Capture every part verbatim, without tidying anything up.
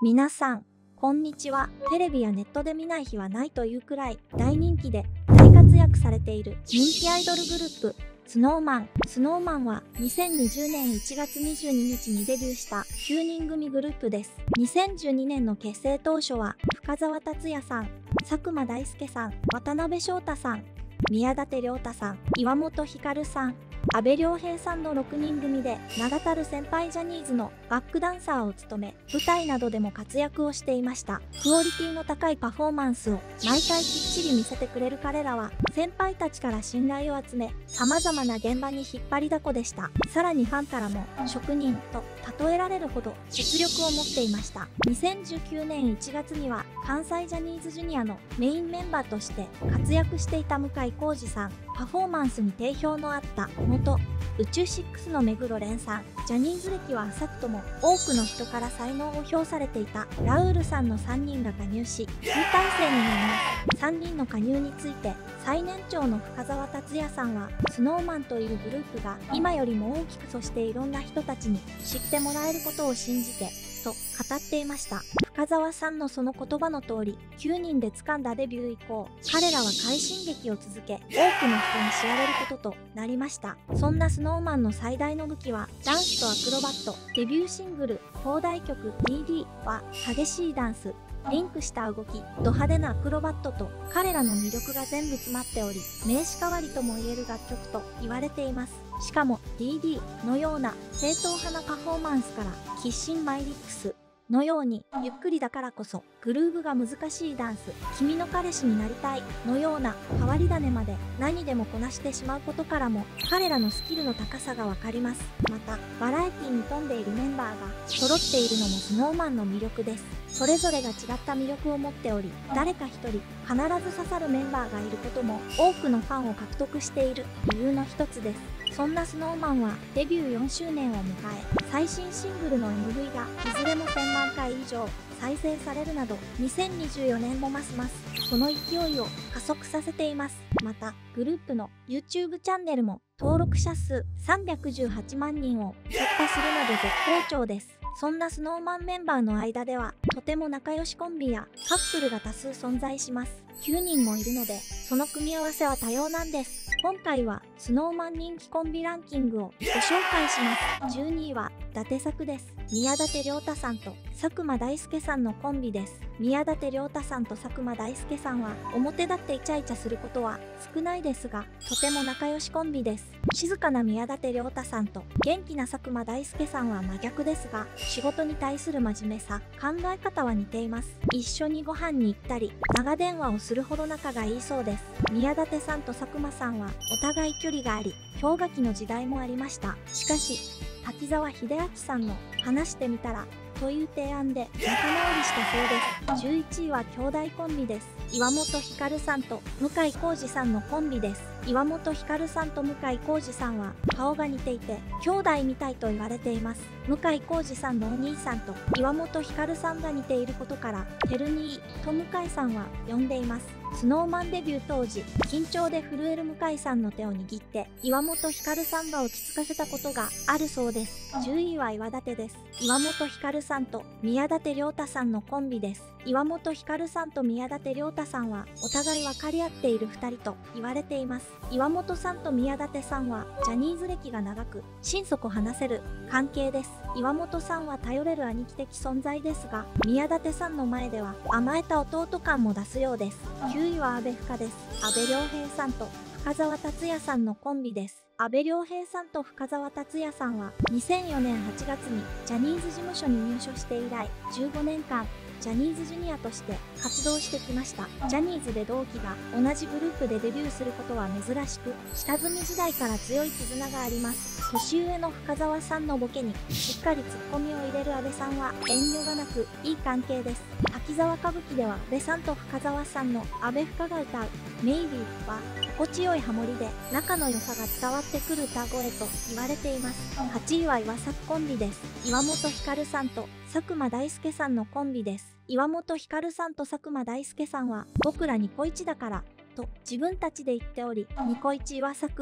皆さん、こんにちは。テレビやネットで見ない日はないというくらい大人気で大活躍されている人気アイドルグループ、スノーマン。スノーマンはにせんにじゅうねんいちがつにじゅうににちにデビューしたきゅうにん組グループです。にせんじゅうにねんの結成当初は深澤辰哉さん、佐久間大介さん、渡辺翔太さん、宮舘涼太さん、岩本照さん、阿部亮平さんのろくにん組で名だたる先輩ジャニーズのバックダンサーを務め、舞台などでも活躍をしていました。クオリティの高いパフォーマンスを毎回きっちり見せてくれる彼らは先輩たちから信頼を集め、様々な現場に引っ張りだこでした。さらにファンからも職人と例えられるほど実力を持っていました。にせんじゅうきゅうねんいちがつには関西ジャニーズジュニアのメインメンバーとして活躍していた向井康二さん、パフォーマンスに定評のあった元宇宙シックスの目黒蓮さん、ジャニーズ歴は浅くとも多くの人から才能を評されていたラウールさんのさんにんが加入し、集大成になります。さんにんの加入について最年長の深澤辰哉さんは、スノーマンというグループが今よりも大きく、そしていろんな人たちに知ってもらえることを信じてと語っていました。深澤さんのその言葉の通り、きゅうにんで掴んだデビュー以降、彼らは快進撃を続け、多くの人に知られることとなりました。そんなスノーマンの最大の武器はダンスとアクロバット。デビューシングル表題曲 ディーディー は激しいダンス、リンクした動き、ド派手なアクロバットと彼らの魅力が全部詰まっており、名詞代わりともいえる楽曲と言われています。しかも ディーディー のような正統派なパフォーマンスからキッシンマイリックスのようにゆっくりだからこそグルーヴが難しいダンス、君の彼氏になりたいのような変わり種まで何でもこなしてしまうことからも彼らのスキルの高さがわかります。またバラエティに富んでいるメンバーが揃っているのもスノーマンの魅力です。それぞれが違った魅力を持っており、誰か一人必ず刺さるメンバーがいることも多くのファンを獲得している理由の一つです。そんなスノーマンはデビューよんしゅうねんを迎え、最新シングルの エムブイ がいずれもせんまんかい以上再生されるなど、にせんにじゅうよねんもますますその勢いを加速させています。またグループの YouTube チャンネルも登録者数さんびゃくじゅうはちまんにんを突破するなど絶好調です。そんなスノーマンメンバーの間ではとても仲良しコンビやカップルが多数存在します。きゅうにんもいるのでその組み合わせは多様なんです。今回はスノーマン人気コンビランキングをご紹介します。じゅうにいは伊達作です。宮舘涼太さんと佐久間大介さんのコンビです。宮舘涼太さんと佐久間大介さんは表立ってイチャイチャすることは少ないですが、とても仲良しコンビです。静かな宮舘涼太さんと元気な佐久間大介さんは真逆ですが、仕事に対する真面目さ、考え方は似ています。一緒にご飯に行ったり長電話をするほど仲がいいそうです。宮舘さんと佐久間さんはお互い距離があり、氷河期の時代もありました。しかし滝沢秀明さんの話してみたらという提案で仲直りしたそうです。じゅういちいは兄弟コンビです。岩本照さんと向井康二さんのコンビです。岩本照さんと向井康二さんは顔が似ていて兄弟みたいと言われています。向井康二さんのお兄さんと岩本照さんが似ていることからテルニーと向井さんは呼んでいます。スノーマンデビュー当時、緊張で震える向井さんの手を握って岩本照さんが落ち着かせたことがあるそうです。じゅういは岩舘です。岩本照さんと宮舘涼太さんのコンビです。岩本照さんと宮舘涼太さんはお互い分かり合っているふたりと言われています。岩本さんと宮舘さんはジャニーズ歴が長く心底話せる関係です。岩本さんは頼れる兄貴的存在ですが、宮舘さんの前では甘えた弟感も出すようです。きゅういは阿部深です。阿部亮平さんと深澤辰哉さんのコンビです。阿部亮平さんと深澤辰哉さんはにせんよねんはちがつにジャニーズ事務所に入所して以来じゅうごねんかんジャニーズジュニアとして活動してきました。ジャニーズで同期が同じグループでデビューすることは珍しく、下積み時代から強い絆があります。年上の深澤さんのボケにしっかりツッコミを入れる阿部さんは遠慮がなくいい関係です。滝沢歌舞伎では阿部さんと深澤さんの阿部深が歌う「メイビー」は心地よいハモリで仲の良さが伝わってくる歌声と言われています。はちいは岩作コンビです。岩本照さんと佐久間大介さんのコンビです。岩本照さんと佐久間大介さんは僕らニコイチだからと自分たちで言っており、ニコイチ岩作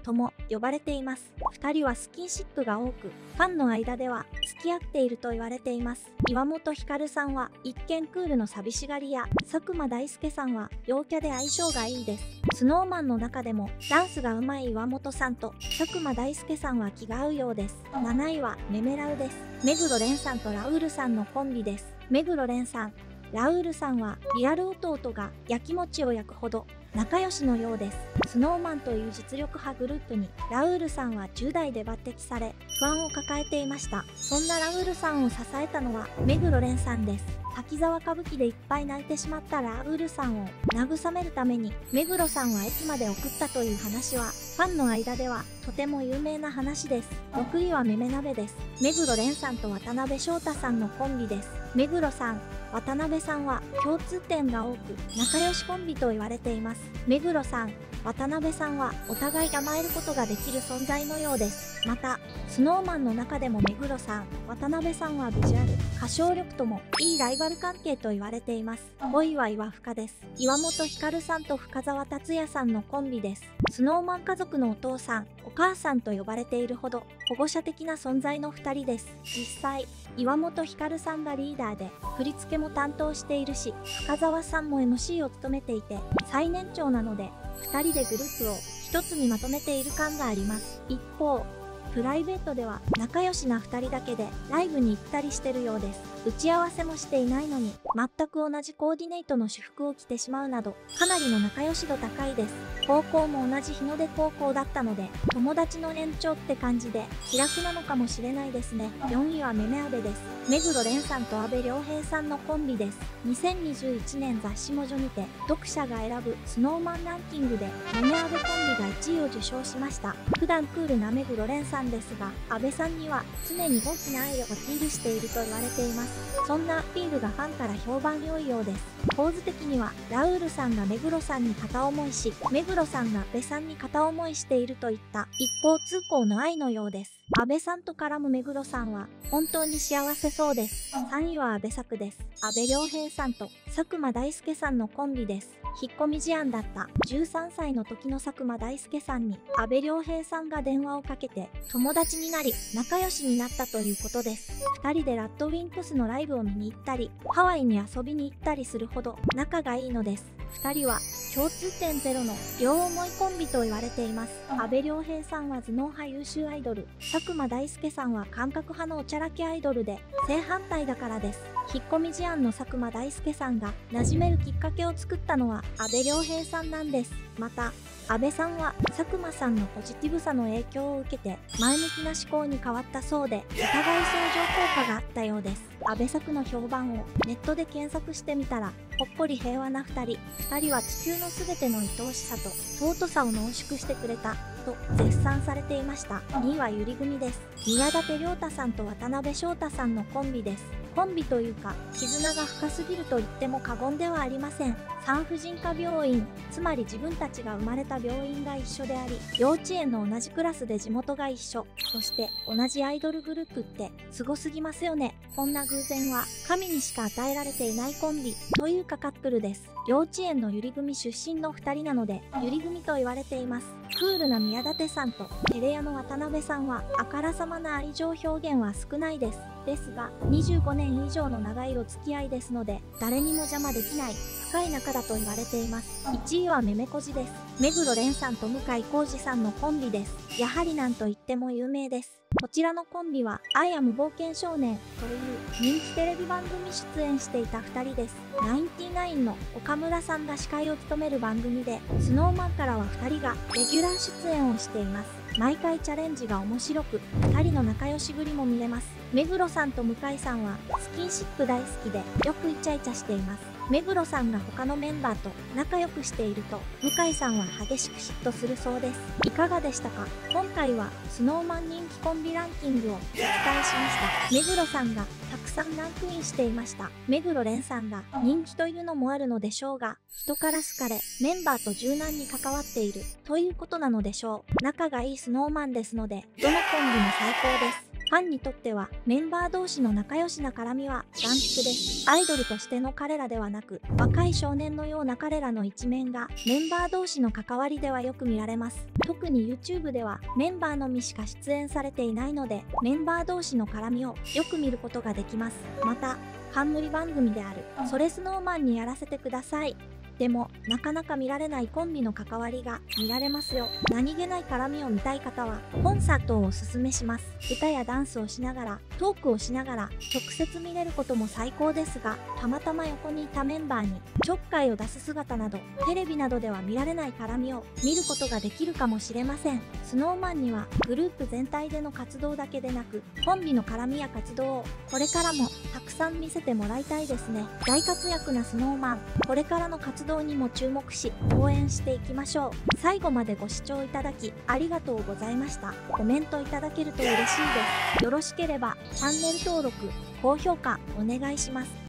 とも呼ばれています。ふたりはスキンシップが多く、ファンの間では付き合っていると言われています。岩本照さんは一見クールの寂しがり屋、佐久間大介さんは陽キャで相性がいいです。スノーマンの中でもダンスが上手い岩本さんと佐久間大介さんは気が合うようです。なないはメメラウです。目黒蓮さんとラウールさんのコンビです。目黒蓮さん、ラウールさんはリアル弟が焼き餅を焼くほど仲良しのようです。スノーマンという実力派グループにラウールさんはじゅう代で抜擢され不安を抱えていました。そんなラウールさんを支えたのは目黒蓮さんです。滝沢歌舞伎でいっぱい泣いてしまったラウールさんを慰めるために目黒さんは駅まで送ったという話はファンの間ではとても有名な話です。ろくいはめめ鍋です。目黒蓮さんと渡辺翔太さんのコンビです。目黒さん、渡辺さんは共通点が多く仲良しコンビと言われています。目黒さん、渡辺さんはお互い甘えることができる存在のようです。また、スノーマンの中でも目黒さん、渡辺さんはビジュアル、歌唱力ともいいライバル関係と言われています。ごいは岩深です。岩本照さんと深澤達也さんのコンビです。スノーマン家族のお父さん、お母さんと呼ばれているほど保護者的な存在のふたりです。実際、岩本照さんがリーダーで振り付けも担当しているし、深澤さんも エムシー を務めていて最年長なのでふたりでグループを一つにまとめている感があります。一方、プライベートでは仲良しなふたりだけでライブに行ったりしてるようです。打ち合わせもしていないのに全く同じコーディネートの私服を着てしまうなどかなりの仲良し度高いです。高校も同じ日の出高校だったので友達の延長って感じで気楽なのかもしれないですね。よんいはめめ阿部です。目黒蓮さんと阿部亮平さんのコンビです。にせんにじゅういちねん雑誌モジョにて読者が選ぶスノーマンランキングでめめ阿部コンビがいちいを受賞しました。普段クールな目黒蓮さんですが阿部さんには常に大きな愛をアピールしていると言われています。そんなアピールがファンから評判良いようです。構図的にはラウールさんが目黒さんに片思いし目黒さんが阿部さんに片思いしているといった一方通行の愛のようです。阿部さんと絡む目黒さんは本当に幸せそうです。さんいは阿部作です。阿部亮平さんと佐久間大介さんのコンビです。引っ込み思案だったじゅうさんさいの時の佐久間大介さんに阿部亮平さんが電話をかけて友達になり仲良しになったということです。ふたりでラッドウィンプスのライブを見に行ったりハワイに遊びに行ったりするほど仲がいいのです。ふたりは共通点ゼロの両思いコンビと言われています。阿部亮平さんは頭脳派優秀アイドル、佐久間大介さんは感覚派のおちゃらけアイドルで正反対だからです。引っ込み思案の佐久間大介さんが馴染めるきっかけを作ったのは阿部亮平さんなんです。また阿部さんは佐久間さんのポジティブさの影響を受けて前向きな思考に変わったそうでお互い相乗効果があったようです。阿部作の評判をネットで検索してみたらほっこり平和なふたり、ふたりは地球のすべての愛おしさと尊さを濃縮してくれたと絶賛されていました。にいはゆり組です。宮舘涼太さんと渡辺翔太さんのコンビです。コンビというか絆が深すぎると言っても過言ではありません。産婦人科病院、つまり自分たちが生まれた病院が一緒であり幼稚園の同じクラスで地元が一緒、そして同じアイドルグループってすごすぎますよね。こんな偶然は神にしか与えられていないコンビというかカップルです。幼稚園のゆり組出身のふたりなのでゆり組と言われています。クールな宮舘さんと照れ屋の渡辺さんはあからさまな愛情表現は少ないです。ですがにじゅうごねん以上の長いお付き合いですので誰にも邪魔できない深い仲だと言われています。いちいはめめこじです。目黒蓮さんと向井康二さんのコンビです。やはりなんといっても有名です。こちらのコンビはアイアム冒険少年という人気テレビ番組出演していたふたりです。ナインティナインの岡村さんが司会を務める番組で スノーマン からはふたりがレギュラー出演をしています。毎回チャレンジが面白くふたりの仲良しぶりも見れます。目黒さんと向井さんはスキンシップ大好きでよくイチャイチャしています。目黒さんが他のメンバーと仲良くしていると向井さんは激しく嫉妬するそうです。いかがでしたか？今回は スノーマン 人気コンビランキングをお伝えしました。目黒さんがたくさんランクインしていました。目黒蓮さんが人気というのもあるのでしょうが人から好かれメンバーと柔軟に関わっているということなのでしょう。仲がいい スノーマン ですのでどのコンビも最高です。 ファンにとってはメンバー同士の仲良しな絡みは眼福です。アイドルとしての彼らではなく、若い少年のような彼らの一面がメンバー同士の関わりではよく見られます。特に YouTube ではメンバーのみしか出演されていないので、メンバー同士の絡みをよく見ることができます。また、冠番組である「それ スノーマン にやらせてください」でもなかなか見られないコンビの関わりが見られますよ。何気ない絡みを見たい方はコンサートをおすすめします。歌やダンスをしながらトークをしながら直接見れることも最高ですが、たまたま横にいたメンバーにちょっかいを出す姿などテレビなどでは見られない絡みを見ることができるかもしれません。 スノーマン にはグループ全体での活動だけでなく、コンビの絡みや活動をこれからもたくさん見せてもらいたいですね。大活躍な スノーマン、これからの活動にも注目し応援していきましょう。最後までご視聴いただきありがとうございました。コメントいただけると嬉しいです。よろしければチャンネル登録、高評価お願いします。